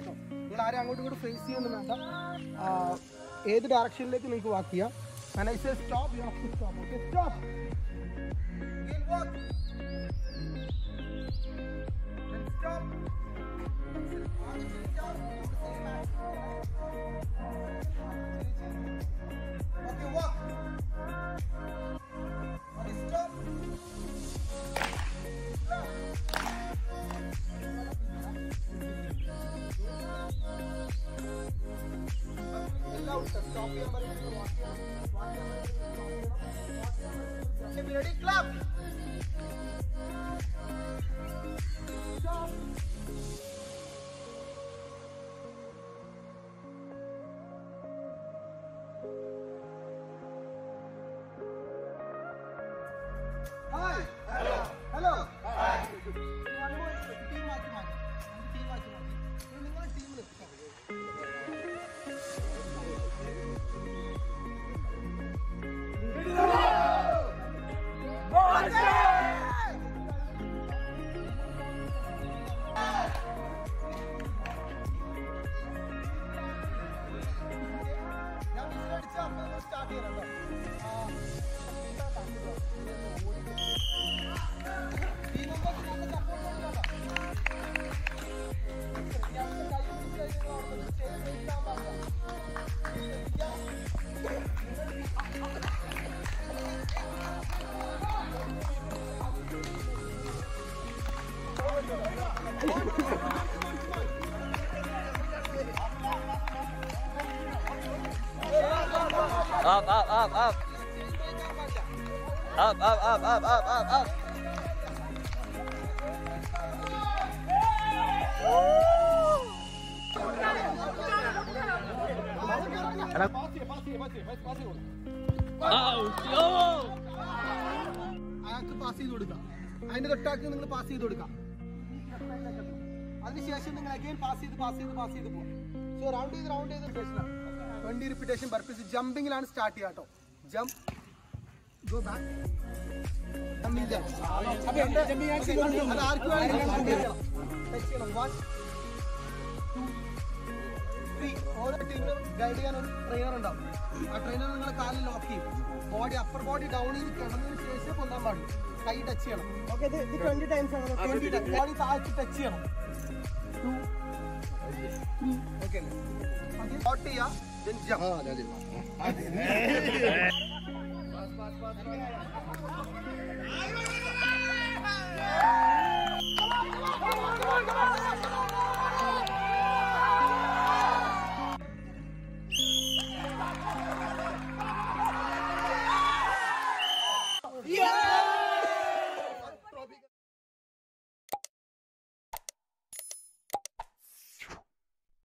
കേട്ടോ. നിങ്ങൾ ആരും അങ്ങോട്ടും ഇങ്ങോട്ട് ഫേസ് ചെയ്യുന്നു വേണ്ട. ഏത് ഡയറക്ഷനിലേക്ക് നിങ്ങൾക്ക് വാക്ക് ചെയ്യാം. And I say stop, you have to stop. Okay, stop. Again walk. Then stop. Okay, walk. Okay, stop. Stop here, walk here. Okay, be ready, clap. Stop. Hi. Hello. Hello. Hi. One more team match. Team match. Ningal team le. Up, up, up, up. Up, up, up, up, up, up, up. അയാൾക്ക് pass ചെയ്ത് കൊടുക്കാം. അതിന്റെ തൊട്ടാക്ക് നിങ്ങൾ pass ചെയ്ത് കൊടുക്കാം. അതിനുശേഷം നിങ്ങൾ again pass ചെയ്ത് പോകും. സോ റൗണ്ട് ചെയ്ത് ശേഷം 20 റിപ്പീറ്റേഷൻ പർപ്പസ് ജമ്പിങ്ങിലാണ് സ്റ്റാർട്ട് ചെയ്യാം കേട്ടോ. ജമ്പ്, ഗോ ബാക്ക്, അത് ആർക്ക് വേണമെങ്കിലും ടച്ച് ചെയ്യണം. 1 2 3. ഓരോ ടീമിനും ഗൈഡ് ചെയ്യാൻ ഒരു ട്രെയിനർ ഉണ്ടാവും. ആ ട്രെയിനർ നിങ്ങളെ കാലിൽ ലോക്ക് ചെയ്യും. ബോഡി അപ്പർ ബോഡി ഡൗൺ ചെയ്ത് കിടന്നതിന് ശേഷം കൊല്ലാൻ പാടില്ല. കൈ ടച്ച് ചെയ്യണം. ഓക്കെ, 20 ടൈംസ് ആണ്. ബോഡി താഴ്ത്തി ടച്ച് ചെയ്യണം. 2 3. ഓക്കെ അല്ലേ? ഷോട്ട് ചെയ്യാം. Then jump. Yeah!